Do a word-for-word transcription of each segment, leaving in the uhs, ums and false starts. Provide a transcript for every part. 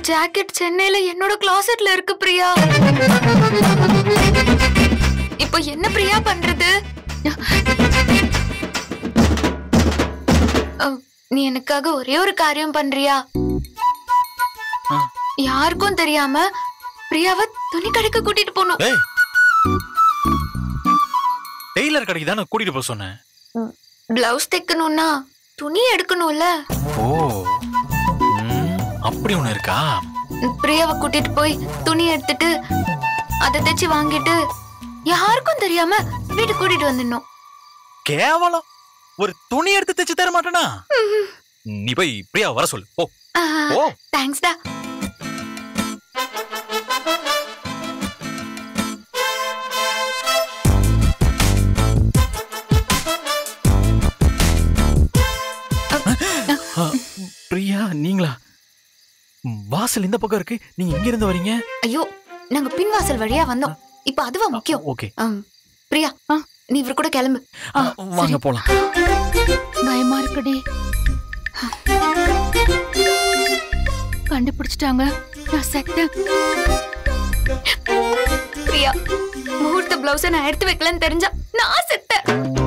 Jacket சென்னையில என்னோட கிளாசெட்ல இருக்கு பிரியா. இப்போ என்ன பிரியா பண்றது? நீ எனக்காக ஒரே ஒரு காரியம் பண்றியா? யாருக்கும் தெரியாம பிரியாவை துணி கடைக்கு கூட்டிட்டு போகணும். டெய்லர் கடைக்கு தானே கூட்டிட்டு போக சொன்னேன். பிளவுஸ் தைக்கணும்னா துணி எடுக்கணும்ல. ஓ, அப்படி ஒண்ணு இருக்கா? பிரியாவை கூட்டிட்டு போய் துணி எடுத்துட்டு அதை தைச்சு வாங்கிட்டு யாருக்கும் தெரியாம வீட்டுக்கு கூட்டிட்டு வந்துடணும். கேவலம், ஒரு துணி எடுத்து தைச்சு தர மாட்டேனா? நீ போய் பிரியா வர சொல்லு. ஓ ஓ, தேங்க்ஸ் டா. பிரியா, நீங்களா? வாசல் இந்த பக்கம் இருக்கு, நீங்க எங்க இருந்து வரீங்க? ஐயோ, நாங்க பின் வாசல் வழியா வந்தோம். இப்ப அதுவா முக்கியம். ஓகே பிரியா, நீ இவரு கூட கிளம்பு. வாங்க போலாம். பயமா இருக்குடி. கண்டுபிடிச்சிட்டாங்க, நான் செத்தேன். பிரியா, முகூர்த்த பிளவுஸ நான் எடுத்து வைக்கலன்னு தெரிஞ்சா நான் செத்தேன்.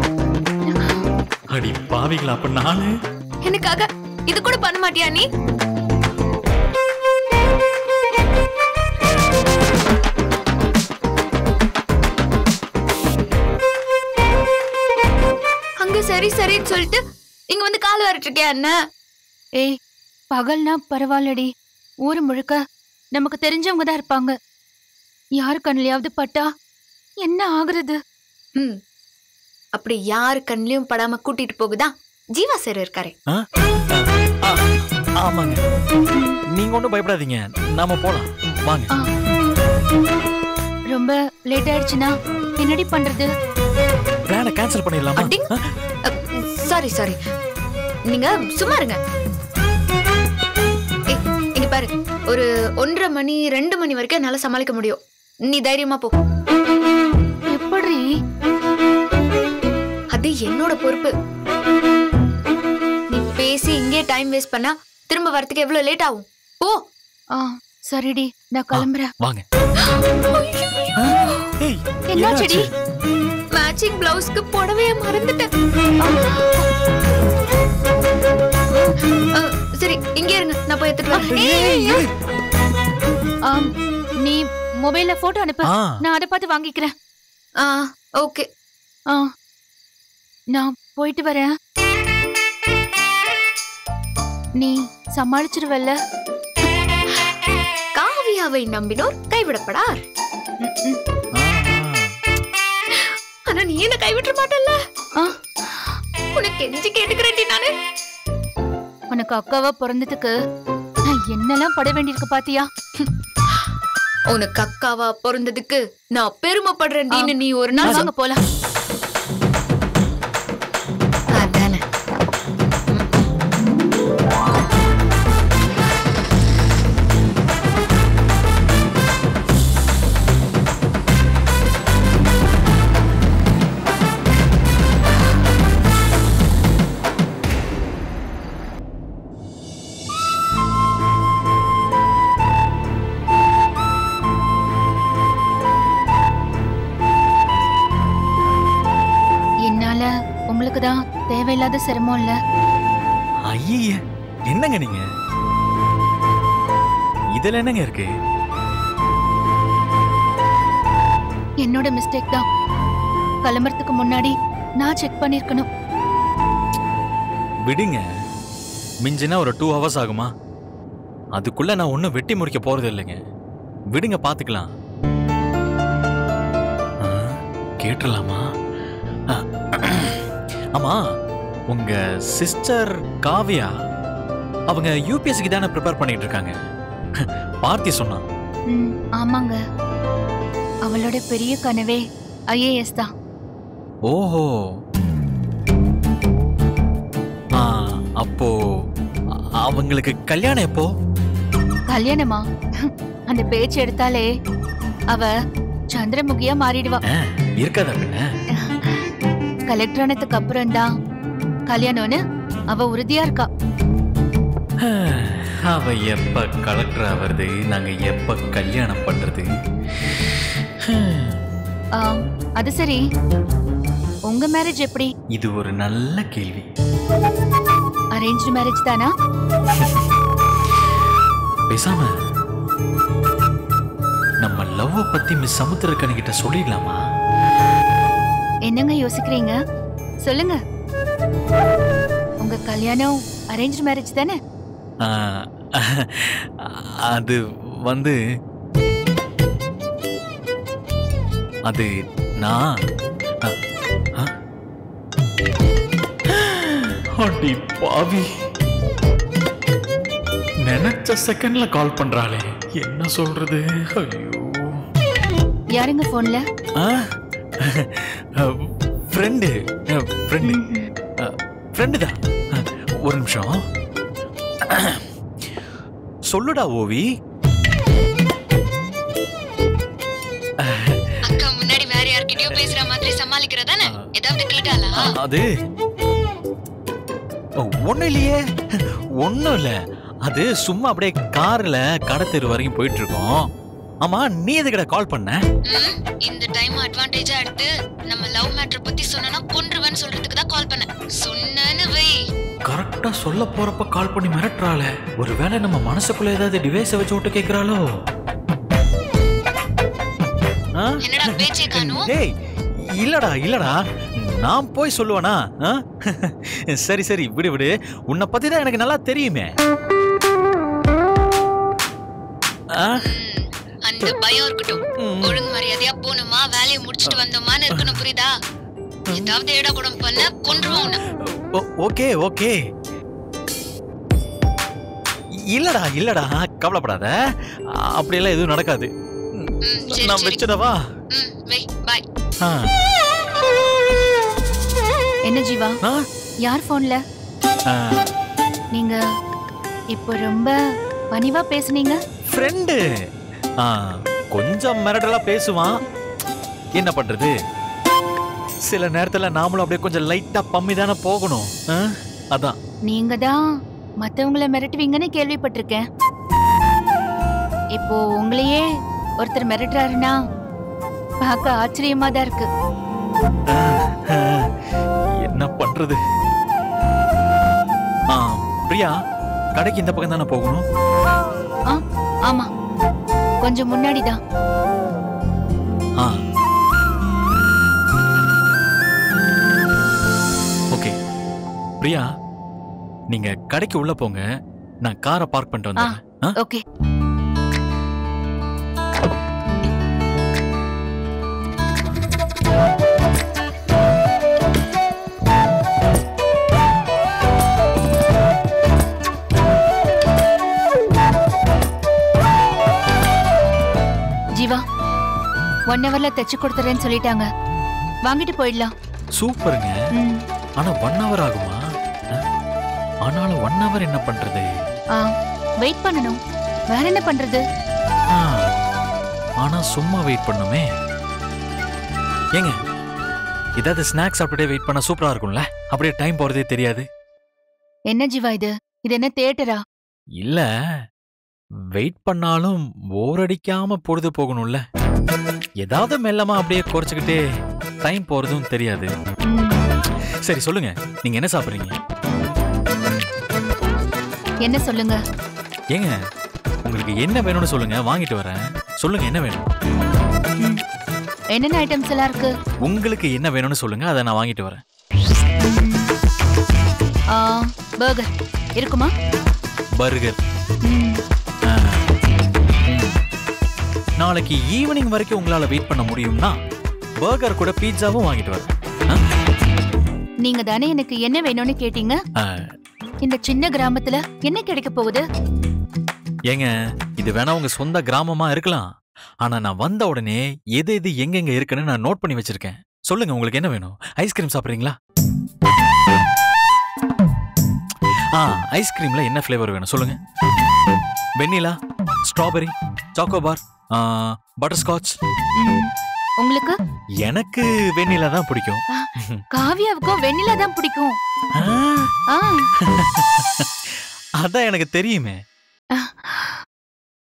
அடி பாவிங்களா, அப்ப நானு எனக்காக இது கூட பண்ண மாட்டியா நீ? அங்க சரி சரின்னு சொல்லிட்டு இங்க வந்து கால் வரட்டு இருக்கியா என்ன? ஏய், பகல்னா பரவாயில்லடி, ஊரு முழுக்க நமக்கு தெரிஞ்சவங்க தான் இருப்பாங்க. யாரு கண்ணிலையாவது பட்டா என்ன ஆகுறது? ம், அப்படி யாரு கண்ணிலையும் படாம கூட்டிட்டு போகுதான் ஜீவா சார் இருக்காரு. ஆமாங்க, நீங்க ஒண்ணும் பயப்படாதீங்க, நாம போலாம். வாங்க. ரொம்ப லேட் ஆயிடுச்சுனா என்னடி பண்றது? பிளானை கேன்சல் பண்ணிடலாமா? சாரி சாரி, நீங்க சும்மா இருங்க. இங்க பாரு, ஒரு ஒன்றரை மணி ரெண்டு மணி வரைக்கும் என்னால சமாளிக்க முடியும். நீ தைரியமா போ. எப்படி? அது என்னோட பொறுப்பு. நீ பேசி இங்கே டைம் வேஸ்ட் பண்ணா திரும்ப வரதுக்கு எவ்வளவு லேட் ஆகும்? போ. ஆ, சரிடி, நான் கிளம்புறேன். வாங்க. என்னாச்சுடி? மேட்சிங் பிளவுஸ்க்கு புடவைய மறந்துட்டேன். சரி, இங்கே இருங்க, நான் போய் எடுத்துட்டு வரேன். நீ மொபைல்ல போட்டோ அனுப்பு, நான் அதை பார்த்து வாங்கிக்கிறேன். ஆ, ஓகே. ஆ, நான் போயிட்டு வரேன். நீ சமாளிச்சிருவல்ல? காவியாவை நம்பினோர் கைவிடப்படார். ஆனா நீ என்ன கைவிட மாட்டல்ல? உனக்கு கெஞ்சி கேட்டுக்கிறேன்டி நானு. உனக்கு அக்காவா பிறந்ததுக்கு நான் என்னெல்லாம் பட வேண்டியிருக்கு பாத்தியா? உனக்கு அக்காவா பிறந்ததுக்கு நான் பெருமைப்படுறேன். நீ ஒரு நாள் வாங்க போலாம். அதானே. உங்களுக்குதான் தேவையில்லாத சிரமம் இல்ல? ஐயே, என்னங்க நீங்க? இதுல என்னங்க இருக்கு? என்னோட மிஸ்டேக் தான். கிளம்புறதுக்கு முன்னாடி நான் செக் பண்ணிருக்கணும். விடுங்க, மிஞ்சினா ஒரு டூ ஹவர்ஸ் ஆகுமா? அதுக்குள்ள நான் ஒன்னும் வெட்டி முடிக்க போறது இல்லைங்க. விடுங்க, பாத்துக்கலாம். கேட்டுலாமா? ஆமா, உங்க சிஸ்டர் காவியா அவங்க யூபிஎஸ்சிக்கு தானே ப்ரிப்பேர் பண்ணிட்டு இருக்காங்க, பார்த்தி சொன்னா. ஆமாங்க, அவளோட பெரிய கனவே ஐஏஎஸ் தான். ஓஹோ, அப்போ அவங்களுக்கு கல்யாணம் எப்போ? கல்யாணமா? அந்த பேச்சு எடுத்தாலே அவ சந்திரமுகியா மாறிடுவா. இருக்காதா பின்ன? கலெக்டர் ஆனதுக்கு அப்புறம் தான் கல்யாணம்னு அவ உறுதியா இருக்கா. அவ எப்ப கலெக்டர் ஆவறது, நாங்க எப்ப கல்யாணம் பண்றது? ஆ, அது சரி, உங்க மேரேஜ் எப்படி? இது ஒரு நல்ல கேள்வி. அரேஞ்ச்டு மேரேஜ் தானா? பேசாம நம்ம லவ் பத்தி மிஸ் சமுத்திரக்கனி கிட்ட சொல்லிடலாமா? என்னங்க யோசிக்கிறீங்க? சொல்லுங்க. உங்க கல்யாணம் அரேஞ்ச்டு மேரேஜ் தானே? ஆ, அது வந்து அது நான் அடி பாவி, நினைச்ச செகண்ட்ல கால் பண்றாளே, என்ன சொல்றது? ஐயோ, யாருங்க போன்ல? ஃப்ரெண்டு ஃப்ரெண்டு ஃப்ரெண்டு தான். ஒரு நிமிஷம். சொல்லுடா ஓவி. அக்கா முன்னாடி வேற யார்கிட்டயோ பேசுற மாதிரி சமாளிக்கிறதானே? ஏதாவது கேட்டாளா? அது ஒண்ணும் இல்லையே, ஒண்ணும் இல்ல. அது சும்மா அப்படியே கார்ல கடை தெரு வரைக்கும் போயிட்டு இருக்கோம். ஆமா, நீ எதுக்கட கால் பண்ண? இந்த டைம் அட்வான்டேஜா எடுத்து நம்ம லவ் மேட்டர் பத்தி சொன்னா கொன்றுவேன்னு சொல்றதுக்கு தான் கால் பண்ணேன். சொன்னேன்னு வை. கரெக்டா சொல்ல போறப்ப கால் பண்ணி மிரட்டுறாளே. ஒருவேளை நம்ம மனசுக்குள்ள ஏதாவது டிவைஸை வச்சு விட்டு கேக்குறாளோ? என்னடா பேச்சே காணோம்? டேய், இல்லடா இல்லடா, நான் போய் சொல்லுவேனா? சரி சரி, விடு விடு. உன்னை பத்தி தான் எனக்கு நல்லா தெரியுமே. அந்த பயம் இருக்கட்டும். ஒழுங்கு மரியாதையா போணுமா, வேலையை முடிச்சிட்டு வந்தோமான்னு இருக்கணும், புரியுதா? ஏதாவது ஏடா கூடம் பண்ண கொன்றுவோம். Okay okay. இல்லடா இல்லடா, கவலைப்படாத. அப்படியெல்லாம் எதுவும் நடக்காது. நான் வச்சிடவா? பாய். என்ன ஜீவா, யார் போன்ல? நீங்க இப்போ ரொம்ப பணிவா பேசுனீங்க. ஃப்ரெண்டு கொஞ்சம் மிரட்டலா பேசுவான். என்ன பண்றது, சில நேரத்துல நாமளும் அப்படியே கொஞ்சம் லைட்டா பம்மி தானே போகணும். அதான். நீங்க தான் மத்தவங்கள மிரட்டுவீங்கன்னு கேள்விப்பட்டிருக்கேன். இப்போ உங்களையே ஒருத்தர் மிரட்டுறாருன்னா பார்க்க ஆச்சரியமா தான் இருக்கு. என்ன பண்றது? பிரியா, கடைக்கு இந்த பக்கம் தானே போகணும்? ஆமா, கொஞ்சம் முன்னாடிதான். ஓகே பிரியா, நீங்க கடைக்கு உள்ள போங்க, நான் காரை பார்க் பண்ணிட்டு வந்தேன். ஓகே. ஜீவா, ஒன் ஹவர்ல தச்சு கொடுத்துறேன்னு சொல்லிட்டாங்க. வாங்கிட்டு போயிடலாம். சூப்பருங்க. ஆனா ஒன் ஹவர் ஆகுமா? ஆனாலும் ஒன் ஹவர் என்ன பண்றது? வெயிட் பண்ணணும். வேற என்ன பண்றது? ஆனா சும்மா வெயிட் பண்ணுமே. ஏங்க, ஏதாவது ஸ்நாக்ஸ் சாப்பிட்டுட்டே வெயிட் பண்ணா சூப்பரா இருக்கும்ல. அப்படியே டைம் போறதே தெரியாது. என்ன ஜீவா இது? இது என்ன தியேட்டரா? இல்ல, வெயிட் பண்ணாலும் போர் அடிக்காம பொழுது போகணும்ல. ஏதாவது மெல்லமா அப்படியே குறைச்சுக்கிட்டே டைம் போறதும் தெரியாது. சரி சொல்லுங்க, நீங்க என்ன சாப்பிடுறீங்க? என்ன சொல்லுங்க? ஏங்க, உங்களுக்கு என்ன வேணும்னு சொல்லுங்க, வாங்கிட்டு வரேன். சொல்லுங்க, என்ன வேணும்? என்னென்ன ஐட்டம்ஸ் எல்லாம் இருக்கு? உங்களுக்கு என்ன வேணும்னு சொல்லுங்க, அதை நான் வாங்கிட்டு வரேன். பர்கர் இருக்குமா? பர்கர் நாளைக்கு ஈவினிங் வரைக்கும் உங்களால வெயிட் பண்ண முடியும்னா பர்கர் கூட பீட்சாவும் வாங்கிட்டு வரேன். நீங்க தானே எனக்கு என்ன வேணும்னு கேட்டீங்க. இந்த சின்ன கிராமத்துல என்ன கிடைக்க போகுது? ஏங்க, இது வேணா உங்க சொந்த கிராமமா இருக்கலாம். ஆனா நான் வந்த உடனே எது எது எங்கெங்க இருக்குன்னு நான் நோட் பண்ணி வச்சிருக்கேன். சொல்லுங்க, உங்களுக்கு என்ன வேணும்? ஐஸ்கிரீம் சாப்பிடுறீங்களா? ஆ, ஐஸ்கிரீம்ல என்ன ஃபிளேவர் வேணும் சொல்லுங்க. Vanilla, strawberry, chocobar, butterscotch. உங்களுக்கு? எனக்கு வெண்ணிலா தான் பிடிக்கும். காவியாவுக்கும் வெண்ணிலா தான் பிடிக்கும். அதான் எனக்கு தெரியுமே.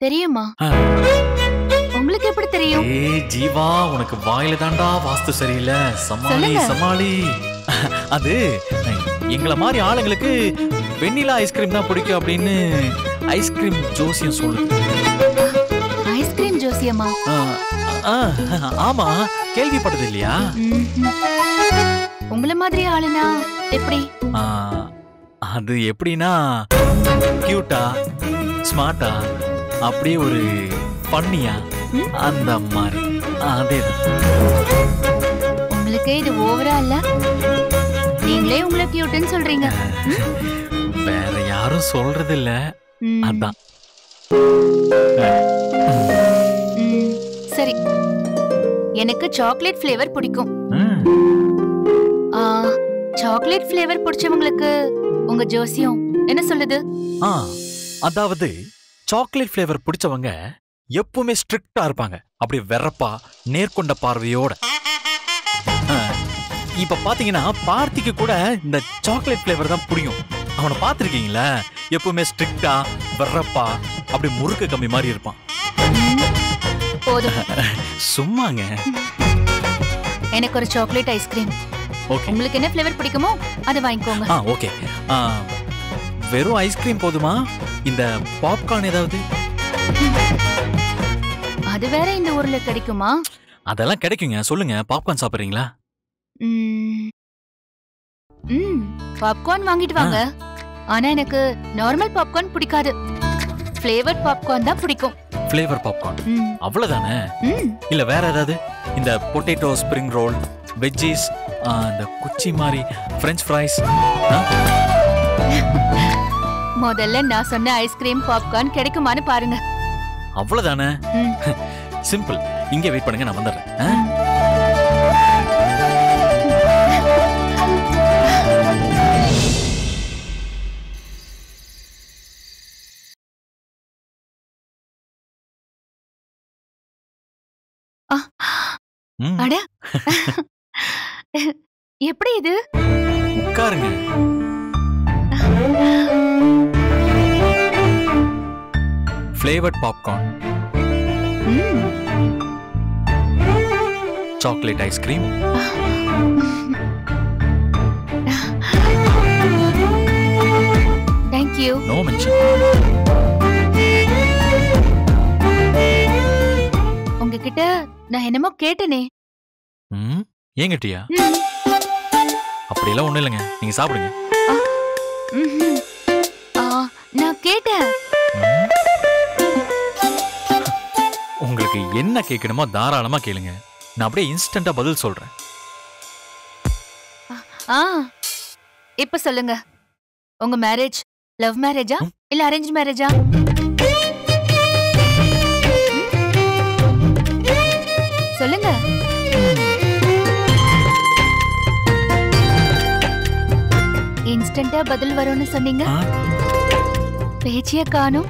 தெரியுமா? உங்களுக்கு எப்படி தெரியும்? ஏய் ஜீவா, உனக்கு வாயில தாண்டா வாஸ்து சரியில்லை. சமாளி சமாளி. அது எங்களை மாதிரி ஆளுங்களுக்கு வெண்ணிலா ஐஸ்கிரீம் தான் பிடிக்கும் அப்படின்னு ஐஸ்கிரீம் ஜோசியம் சொல்லுது. ஐஸ்கிரீம் ஜோசியமா? ஆமா, கேள்விப்பட்டது இல்லையா? உங்கள மாதிரி ஆளுனா எப்படி? அது எப்படின்னா கியூட்டா, ஸ்மார்ட்டா, அப்படியே ஒரு பண்ணியா, அந்த மாதிரி. அதேதான். உங்களுக்கு இது ஓவரா இல்ல? நீங்களே உங்களை கியூட்னு சொல்றீங்க. வேற யாரும் சொல்றது இல்ல, அதான். சரி, எனக்கு சாக்லேட் ஃப்ளேவர் பிடிக்கும். சாக்லேட் ஃப்ளேவர் பிடிச்சவங்களுக்கு உங்க ஜோசியம் என்ன சொல்லுது? அதாவது சாக்லேட் ஃப்ளேவர் பிடிச்சவங்க எப்பவுமே ஸ்ட்ரிக்டா இருப்பாங்க, அப்படியே வெறப்பா நேர்கொண்ட பார்வையோட. இப்ப பாத்தீங்கன்னா பார்த்திக்கு கூட இந்த சாக்லேட் ஃப்ளேவர் தான் பிடிக்கும். அவனை பாத்திருக்கீங்களா? எப்பவுமே ஸ்ட்ரிக்டா வெறப்பா அப்படி முறுக்கு கம்மி மாதிரி இருப்பான். சும்மாங்க. எனக்கு ஒரு சாக்லேட் ஐஸ்கிரீம். உங்களுக்கு என்ன ஃப்ளேவர் பிடிக்குமோ அதை வாங்கிக்கோங்க. ஆ ஓகே. வெறும் ஐஸ்கிரீம் போதுமா? இந்த பாப்கார்ன் ஏதாவது? அது வேற இந்த ஊர்ல கிடைக்குமா? அதெல்லாம் கிடைக்குங்க. சொல்லுங்க, பாப்கார்ன் சாப்பிடுறீங்களா? ம், பாப்கார்ன் வாங்கிட்டு வாங்க. ஆனா எனக்கு நார்மல் பாப்கார்ன் பிடிக்காது. ஃப்ளேவர்ட் பாப்கார்ன் தான் பிடிக்கும். ஃப்ளேவர் பாப்கார்ன் அவ்வளவுதானே? இல்ல வேற ஏதாவது? இந்த பொட்டேட்டோ ஸ்ப்ரிங் ரோல், வெஜ்ஜீஸ், இந்த குச்சி மாதிரி பிரெஞ்ச் ஃப்ரைஸ். முதல்ல நான் சொன்ன ஐஸ்கிரீம் பாப்கார்ன் கிடைக்குமான்னு பாருங்க. அவ்வளவுதானே? சிம்பிள். இங்க வெயிட் பண்ணுங்க, நான் வந்துடுறேன். அட, எப்படி இது? உட்காருங்க. Flavoured popcorn, chocolate ice cream, thank you. No mention. உங்ககிட்ட நான் என்னமோ கேட்டனே. ம், ஏங்கட்டியா? அப்படியெல்லாம் ஒண்ணும் இல்லைங்க, நீங்க சாப்பிடுங்க. நான் கேட்டேன். உங்களுக்கு என்ன கேட்கணுமோ தாராளமா கேளுங்க, நான் அப்படியே இன்ஸ்டன்டா பதில் சொல்றேன். ஆ, இப்ப சொல்லுங்க, உங்க மேரேஜ் லவ் மேரேஜா இல்ல அரேஞ்ச் மேரேஜா? சொல்லுங்க. இன்ஸ்டன்டா பதில் வரும்னு சொன்னீங்க, பேச்சிய காணும்.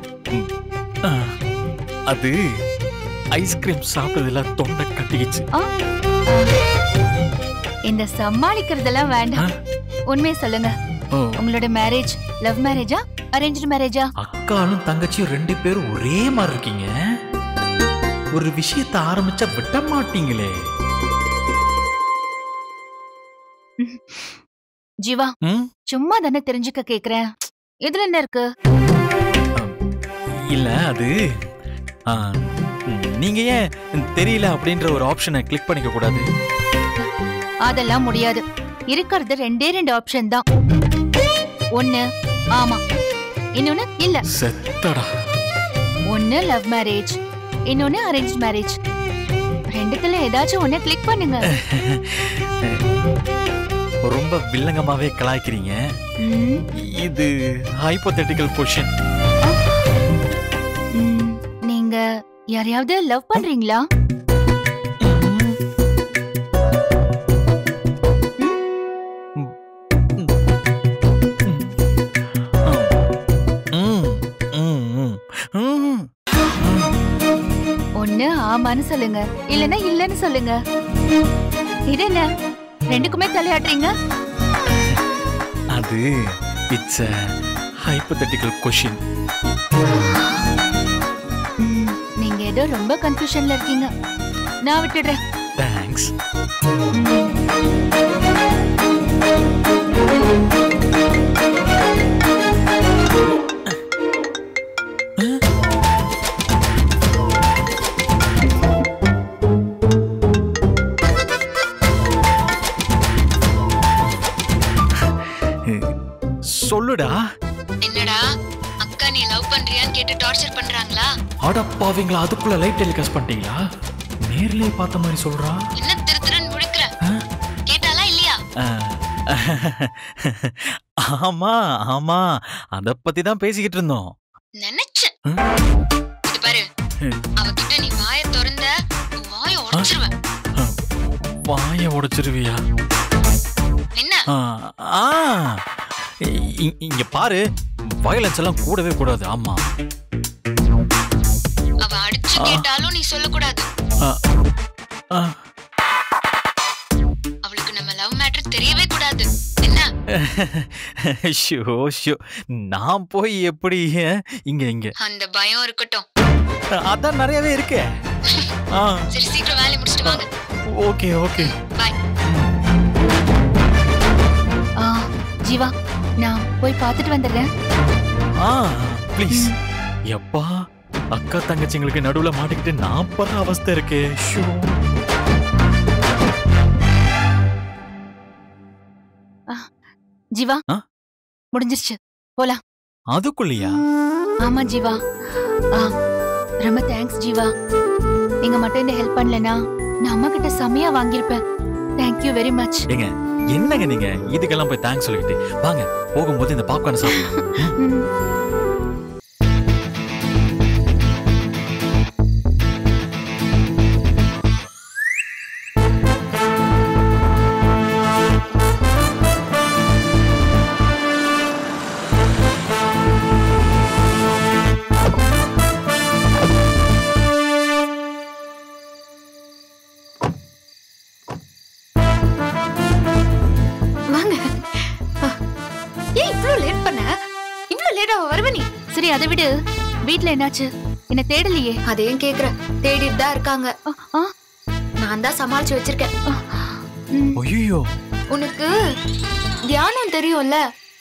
அது ஐஸ்கிரீம் சாப்பிட்டதுல தொண்டை கட்டிக்கிச்சு. இந்த சமாளிக்கிறதெல்லாம் வேண்டாம், உண்மையை சொல்லுங்க. உங்களோட மேரேஜ் லவ் மேரேஜா அரேஞ்ச் மேரேஜா? அக்காலும் தங்கச்சியும் ரெண்டு பேரும் ஒரே மாதிரி இருக்கீங்க. ஒரு விஷயத்தை ஆரம்பிச்சா விட மாட்டீங்களே. ஜீவா, சும்மா தானே தெரிஞ்சுக்க கேக்குறேன், இதுல என்ன இருக்கு? இல்ல, அது நீங்க ஏன் தெரியல அப்படின்ற ஒரு ஆப்ஷனை கிளிக் பண்ணிக்க கூடாது? அதெல்லாம் முடியாது. இருக்கிறது ரெண்டே ரெண்டு ஆப்ஷன் தான். ஒண்ணு ஆமா, இன்னொன்னு இல்ல. செத்தடா. ஒண்ணு லவ் மேரேஜ், இன்னொன்னு அரேஞ்ச் மேரேஜ். ரெண்டுத்துல ஏதாச்சும் ஒண்ணு கிளிக் பண்ணுங்க. ரொம்ப வில்லங்கமாவே கலாய்க்கிறீங்க. இது ஹைபோதெட்டிக்கல் क्वेश्चन. நீங்க யாரையாவது லவ் பண்றீங்களா? ஒண்ணு ஆமான்னு சொல்லுங்க, இல்லன்னா இல்லன்னு சொல்லுங்க. இது என்ன ரெண்டுக்குமே தலையாட்டுறீங்க? அது இட்ஸ் a hypothetical question. ஏதோ ரொம்ப கன்ஃபியூஷன்ல இருக்கீங்க. நான் விட்டுடுறேன். தேங்க்ஸ். சொல்லுடா. என்னடா அக்கா நீ லவ் பண்றியான்னு கேட்டு டார்ச்சர் பண்றாங்களா? அடப்பாவீங்களா, அதுக்குள்ள லைட் டெலிகாஸ்ட் பண்ணிட்டீங்களா? நேர்லயே பார்த்த மாதிரி சொல்றா. என்ன திரு திருன்னு முழிக்கிற? கேட்டாலா இல்லையா? ஆமா ஆமா, அத பத்தி தான் பேசிக்கிட்டு இருந்தோம். நினைச்சேன். இது பாரு, அவகிட்ட நீ வாயை திறந்த வாயை உடைச்சிருவேன். வாயை உடைச்சிருவியா? என்ன? ஆ இங்க பாரு, வயலன்ஸ் எல்லாம் கூடவே கூடாது. ஆமா, அவ அடிச்சு கேட்டாலும் நீ சொல்லக்கூடாது. அவளுக்கு நம்ம லவ் மேட்டர் தெரியவே கூடாது. என்ன? ஷோ ஷோ, நான் போய் எப்படி இங்க இங்க அந்த பயம் இருக்கட்டும். அதான் நிறையவே இருக்கே. சரி, சீக்கிரம் வேலையை முடிச்சிட்டு வாங்க. ஓகே ஓகே, பாய். ஜீவா, நான் போய் பார்த்துட்டு வந்துடுறேன். ஆ ப்ளீஸ். எப்பா, அக்கா தங்கச்சிங்களுக்கு நடுவுல மாட்டிக்கிட்டு நான் படுற அவஸ்தை இருக்கு. ஷோ. ஜீவா, முடிஞ்சிருச்சு, போலாம். அதுக்குள்ளையா? ஆமா ஜீவா. ரொம்ப தேங்க்ஸ் ஜீவா. நீங்க மட்டும் இந்த ஹெல்ப் பண்ணலனா நான் அம்மா கிட்ட செமையா வாங்கியிருப்பேன். Thank you very much. ஏங்க, என்னங்க நீங்க இதுக்கெல்லாம் போய் தேங்க்ஸ் சொல்லிட்டு வாங்க, போகும்போது இந்த பாப்கார்ன் சாப்பிடலாம். சரி, அதை விடு. வீட்ல என்னாச்சு? என்ன தேடலையே? அதையும் கேக்குற. தேடிட்டு தான் இருக்காங்க. நான் தான் சமாளிச்சு வச்சிருக்கேன். ஐயோ, உனக்கு தியானம் தெரியும்ல?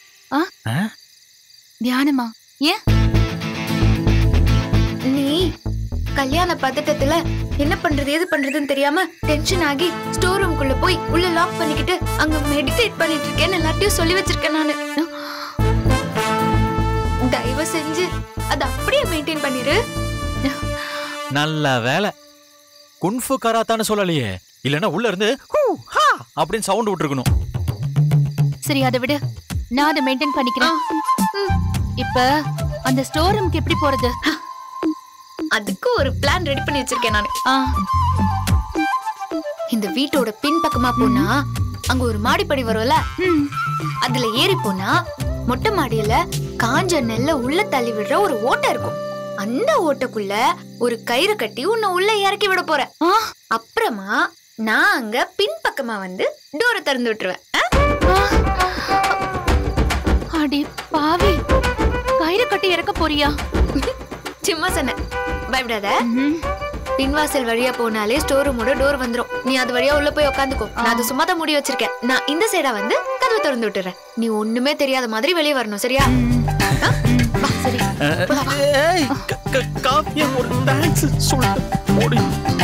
தியானமா? ஏன்? நீ கல்யாண பதட்டத்துல என்ன பண்றது எது பண்றதுன்னு தெரியாம டென்ஷன் ஆகி ஸ்டோர் ரூம்குள்ள போய் உள்ள லாக் பண்ணிக்கிட்டு அங்க மெடிடேட் பண்ணிட்டு இருக்கேன்னு எல்லார்ட்டையும் சொல்லி வச்சிருக்கேன் நானு. தயவு செஞ்சு அத அப்படியே மெயின்டைன் பண்ணிரு. நல்ல வேலை, குன்ஃபு கராத்தான்னு சொல்லலையே. இல்லன்னா உள்ள இருந்து ஹூ ஹா அப்படின்னு சவுண்ட் விட்டுருக்கணும். சரி, அதை விடு, நான் அதை மெயின்டைன் பண்ணிக்கிறேன். இப்ப அந்த ஸ்டோர் ரூம்க்கு எப்படி போறது? அதுக்கு ஒரு பிளான் ரெடி பண்ணி வச்சிருக்கேன் நானு. இந்த வீட்டோட பின் பக்கமா போனா அங்க ஒரு மாடிப்படி வரும்ல, அதுல ஏறி போனா மொட்டை மாடியில காஞ்ச நெல்ல உள்ள தள்ளி விடுற ஒரு ஓட்டை இருக்கும். அந்த ஓட்டைக்குள்ள ஒரு கயிறு கட்டி உன்னை உள்ள இறக்கி விட போறேன். அப்புறமா நான் அங்க பின் பக்கமா வந்து டோரை திறந்து விட்டுருவேன். அடி பாவி, கயிறு கட்டி இறக்க போறியா? சும்மா சொன்ன, பயப்படாத. பின்வாசல் வழியா போனாலே ஸ்டோர் ரூமோட டோர் வந்துரும். நீ அது வழியா உள்ள போய் உட்காந்துக்கோ. நான் அது சும்மா தான் மூடி வச்சிருக்கேன். நான் இந்த சைடா வந்து கதவை திறந்து விட்டுறேன். நீ ஒண்ணுமே தெரியாத மாதிரி வெளியே வரணும், சரியா? சரி. காவியா, ஒரு தேங்க்ஸ் சொல்லு. ஓடி.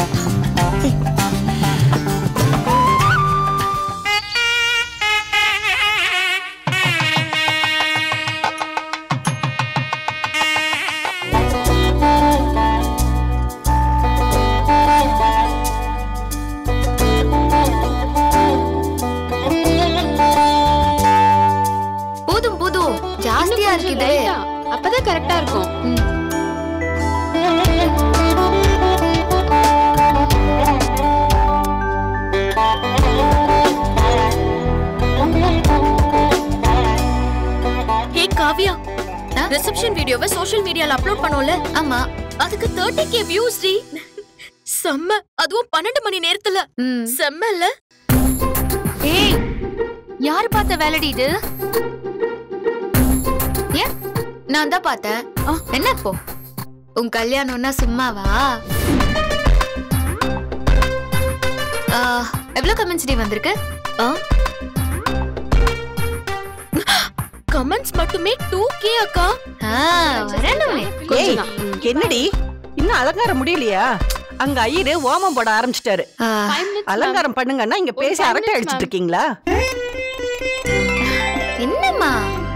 அப்பதான் கரெக்டா இருக்கும். ஹே காவியா, ரிசப்ஷன் வீடியோவை சோஷியல் மீடியால அப்லோட் பண்ணோம்ல? ஆமா. அதுக்கு முப்பது கே வியூஸ் டி. செம்ம, அதுவும் பன்னெண்டு மணி நேரத்துல. செம்மல்ல? ஏய், யார் பார்த்த வேலைடி இது? நான் தான் பார்த்தேன். என்ன இப்போ உன் கல்யாணம்னா சும்மாவா? எவ்வளவு கமெண்ட்ஸ் டி வந்திருக்கு? கமெண்ட்ஸ் மட்டுமே டூ கே அக்கா. வரணுமே. என்னடி இன்னும் அலங்காரம் முடியலையா? அங்க ஐயரு ஓமம் போட ஆரம்பிச்சிட்டாரு. அலங்காரம் பண்ணுங்கன்னா இங்க பேசி அரட்டை அடிச்சிட்டு இருக்கீங்களா? என்னம்மா?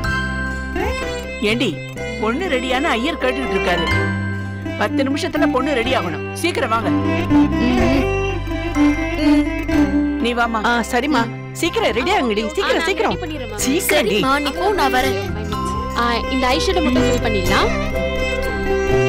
ஏண்டி பொண்ணு ரெடியான ஐயர் கேட்டுட்டு இருக்காரு. பத்து நிமிஷத்துல பொண்ணு ரெடி ஆகணும். சீக்கிரம் வாங்க. நீ வாமா. சரிம்மா, சீக்கிரம் ரெடி ஆகுங்கடி. சீக்கிரம் சீக்கிரம் சீக்கிரம். நீ போ, நான் வரேன். இந்த ஐஷேடோ மட்டும் ஃபில் பண்ணிடலாம்.